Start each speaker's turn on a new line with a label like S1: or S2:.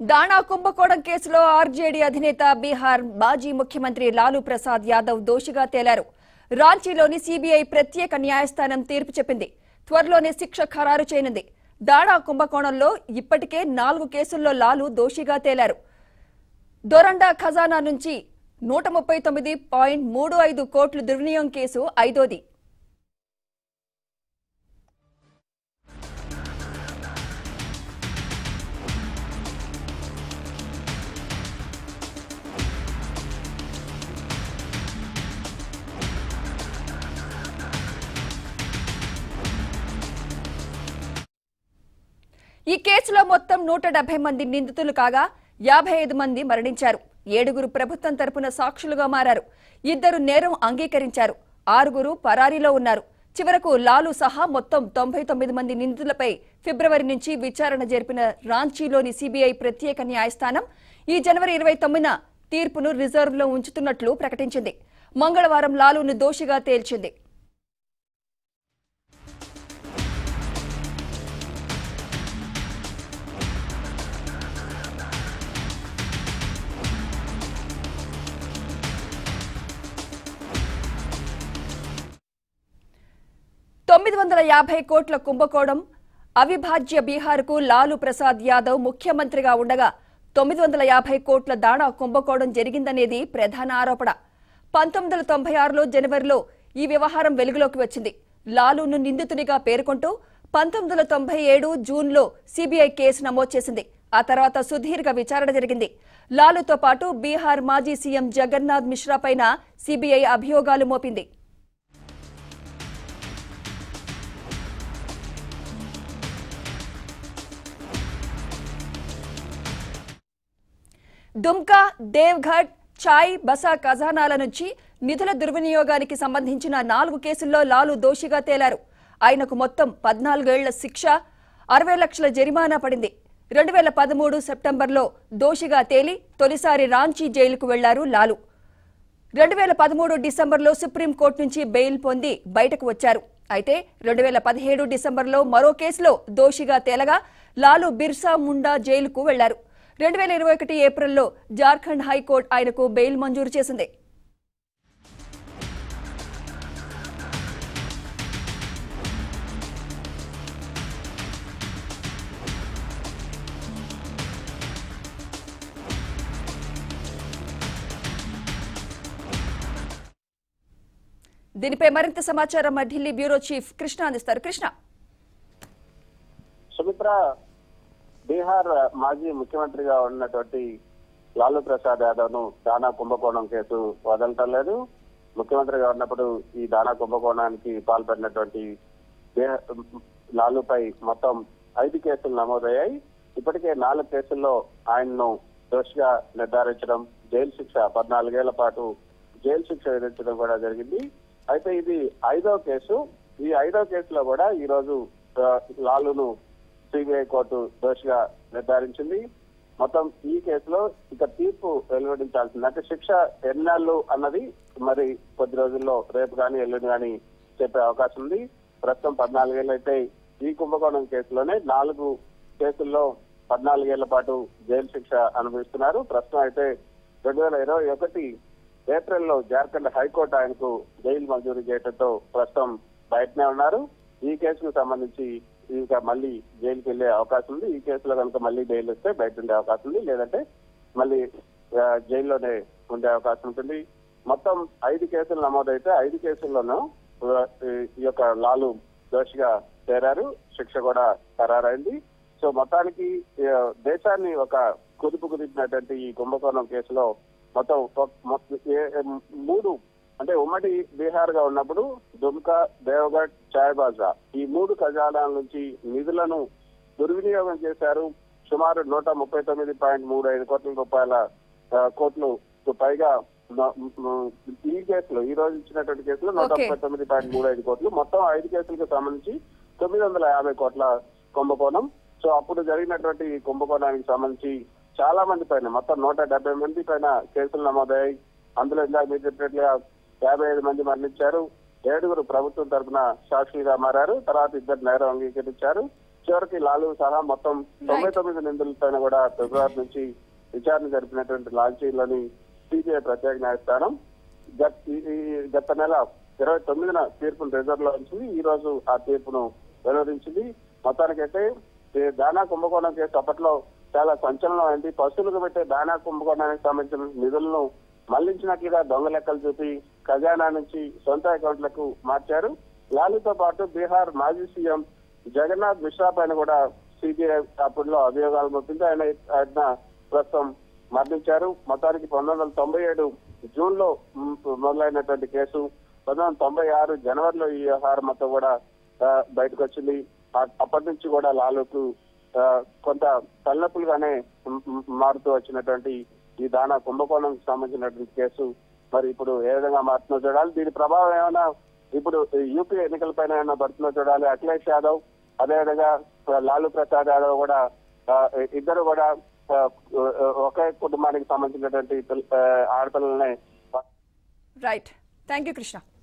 S1: దాణా కుంభకోణం కేసులో ఆర్జేడీ అధినేత బీహార్ మాజీ ముఖ్యమంత్రి లాలూ ప్రసాద్ యాదవ్ దోషిగా తేలారు. రాంచీలోని సీబీఐ ప్రత్యేక న్యాయస్థానం తీర్పు చెప్పింది. త్వరలోనే శిక్ష ఖరారు చేయనుంది. దాణా కుంభకోణంలో ఇప్పటికే 4 కేసుల్లో లాలూ దోషిగా తేలారు. దొరండా ఖజానా నుంచి 139.35 కోట్లు దుర్వినియోగం కేసు 5ది. ఈ కేసులో మొత్తం 170 మంది నిందితులు కాగా 55 మంది మరణించారు. 7గురు ప్రభుత్వం తరపున సాక్షులుగా మారారు. 2 నేరం అంగీకరించారు. 6గురు పరారీలో ఉన్నారు. చివరకు లాలూ సహా మొత్తం 99 మంది నిందితులపై ఫిబ్రవరి నుంచి విచారణ జరిపిన రాంచీలోని సీబీఐ ప్రత్యేక న్యాయస్థానం ఈ జనవరి 29న తీర్పును రిజర్వ్లో ఉంచుతున్నట్లు ప్రకటించింది. మంగళవారం లాలూను దోషిగా తేల్చింది. $950 కోట్ల కుంభకోణం అవిభాజ్య బీహార్కు లాలూ ప్రసాద్ యాదవ్ ముఖ్యమంత్రిగా ఉండగా 950 కోట్ల దాణా కుంభకోణం జరిగిందనేది ప్రధాన ఆరోపణ. 1996లో జనవరిలో ఈ వ్యవహారం వెలుగులోకి వచ్చింది. లాలూను నిందితునిగా పేర్కొంటూ 1997 జూన్లో సీబీఐ కేసు నమోదు చేసింది. ఆ తర్వాత సుదీర్ఘ విచారణ జరిగింది. లాలూతో పాటు బీహార్ మాజీ సీఎం జగన్నాథ్ మిశ్రా పైన సీబీఐ అభియోగాలు మోపింది. దుమ్కా, దేవ్ఘడ్, చాయ్ బసా ఖజానాల నుంచి నిధుల దుర్వినియోగానికి సంబంధించిన 4 కేసుల్లో లాలూ దోషిగా తేలారు. ఆయనకు మొత్తం 14 ఏళ్ల శిక్ష, 60 లక్షల జరిమానా పడింది. 2013 సెప్టెంబర్లో దోషిగా తేలి తొలిసారి రాంచీ జైలుకు వెళ్లారు లాలూ. 2013 డిసెంబర్లో సుప్రీంకోర్టు నుంచి బెయిల్ పొంది బయటకు వచ్చారు. అయితే 2017 డిసెంబర్లో మరో కేసులో దోషిగా తేలగా లాలూ బిర్సా ముండా జైలుకు వెళ్లారు. 2021 ఏప్రిల్లో జార్ఖండ్ హైకోర్టు ఆయనకు బెయిల్ మంజూరు చేసింది. దీనిపై మరింత సమాచారం మా ఢిల్లీ బ్యూరో చీఫ్ కృష్ణ అందిస్తారు. కృష్ణ,
S2: సుమిత్ర, బీహార్ మాజీ ముఖ్యమంత్రిగా ఉన్నటువంటి లాలూ ప్రసాద్ యాదవ్ ను దాణా కుంభకోణం కేసు వదలటం లేదు. ముఖ్యమంత్రిగా ఉన్నప్పుడు ఈ దాణా కుంభకోణానికి పాల్పడినటువంటి లాలూపై మొత్తం 5 కేసులు నమోదయ్యాయి. ఇప్పటికే 4 కేసుల్లో ఆయన్ను దోషిగా నిర్ధారించడం, జైలు శిక్ష 14 ఏళ్ల పాటు జైలు శిక్ష విధించడం కూడా జరిగింది. అయితే ఇది 5వ కేసు. ఈ 5వ కేసులో కూడా ఈ రోజు లాలూను సిబిఐ కోర్టు దోషిగా నిర్ధారించింది. మొత్తం ఈ కేసులో ఇక తీర్పు వెలువడించాల్సింది. అంటే శిక్ష ఎన్నాళ్ళు అన్నది మరి కొద్ది రోజుల్లో రేపు కానీ ఎల్లుండి కానీ చెప్పే అవకాశం ఉంది. ప్రస్తుతం 14 ఏళ్ళు అయితే ఈ కుంభకోణం కేసులోనే 4 కేసుల్లో 14 ఏళ్ల పాటు జైలు శిక్ష అనుభవిస్తున్నారు. ప్రస్తుతం అయితే 2021 ఏప్రిల్లో జార్ఖండ్ హైకోర్టు ఆయనకు జైలు మంజూరు చేయడంతో ప్రస్తుతం బయటనే ఉన్నారు. ఈ కేసుకు సంబంధించి ఇక మళ్ళీ జైలుకి వెళ్లే అవకాశం ఉంది. ఈ కేసులో కనుక మళ్ళీ బెయిల్ వస్తే బయట ఉండే అవకాశం ఉంది, లేదంటే మళ్ళీ జైల్లోనే ఉండే అవకాశం ఉంటుంది. మొత్తం 5 కేసులు నమోదైతే 5 కేసుల్లోనూ ఈ యొక్క లాలూ దోషిగా చేరారు. శిక్ష కూడా ఖరారైంది. సో మొత్తానికి దేశాన్ని ఒక కుదుపు కుదిపినటువంటి ఈ కుంభకోణం కేసులో మొత్తం 3 అంటే ఉమ్మడి బీహార్ గా ఉన్నప్పుడు దుమ్కా, దేవగఢ్, చాయ్బాజా ఈ 3 ఖజానాల నుంచి నిధులను దుర్వినియోగం చేశారు. సుమారు 139.35 కోట్ల రూపాయల కోట్లు పైగా ఈ కేసులో ఈ రోజు ఇచ్చినటువంటి కేసులో 139.35 కోట్లు, మొత్తం 5 కేసులకు సంబంధించి 950 కోట్ల కుంభకోణం. సో అప్పుడు జరిగినటువంటి కుంభకోణానికి సంబంధించి చాలా మంది పైన మొత్తం 170 మంది పైన కేసులు నమోదయ్యాయి. అందులో ఇందాక మీరు చెప్పినట్లుగా 55 మంది మరణించారు. 7గురు ప్రభుత్వం తరఫున సాక్షిగా మారారు. తర్వాత 2 నేరం అంగీకరించారు. చివరికి లాలు సహా మొత్తం 99 నిందితులపైన కూడా ఫిబ్రవరి నుంచి విచారణ జరిపినటువంటి లాల్చీలోని సిబిఐ ప్రత్యేక న్యాయస్థానం గత నెల 29న తీర్పును రిజర్వ్ లో ఉంచింది. ఈ రోజు ఆ తీర్పును వెలువరించింది. మొత్తానికైతే దానా కుంభకోణం కేసు అప్పట్లో చాలా సంచలనం అయింది. పశువులకు పెట్టే దానా కుంభకోణానికి సంబంధించిన నిధులను మళ్లించినట్లుగా దొంగ లెక్కలు చూపి ఖజానా నుంచి సొంత అకౌంట్లకు మార్చారు. లాలుతో పాటు బీహార్ మాజీ సీఎం జగన్నాథ్ మిశ్రా పైన కూడా సిబిఐ అప్పట్లో అభియోగాలు మోపింది. ఆయన ప్రస్తుతం మరణించారు. మొత్తానికి 1997 జూన్ లో మొదలైనటువంటి కేసు 1996 జనవరిలో ఈ వ్యవహారం మొత్తం కూడా బయటకు వచ్చింది. అప్పటి నుంచి కూడా లాలుకు కొంత తలనొప్పులుగానే మారుతూ వచ్చినటువంటి ఈ దానా కుంభకోణంకి సంబంధించినటువంటి కేసు మరి ఇప్పుడు ఏ విధంగా మారుతుందో చూడాలి. దీని ప్రభావం ఏమైనా ఇప్పుడు యూపీ ఎన్నికలపైన ఏమైనా పడుతుందో చూడాలి. అఖిలేష్ యాదవ్ అదేవిధంగా లాలూ ప్రసాద్ యాదవ్ కూడా ఇద్దరు కూడా ఒకే కుటుంబానికి సంబంధించినటువంటి ఆడపిల్లలనే.
S1: Right, thank you Krishna.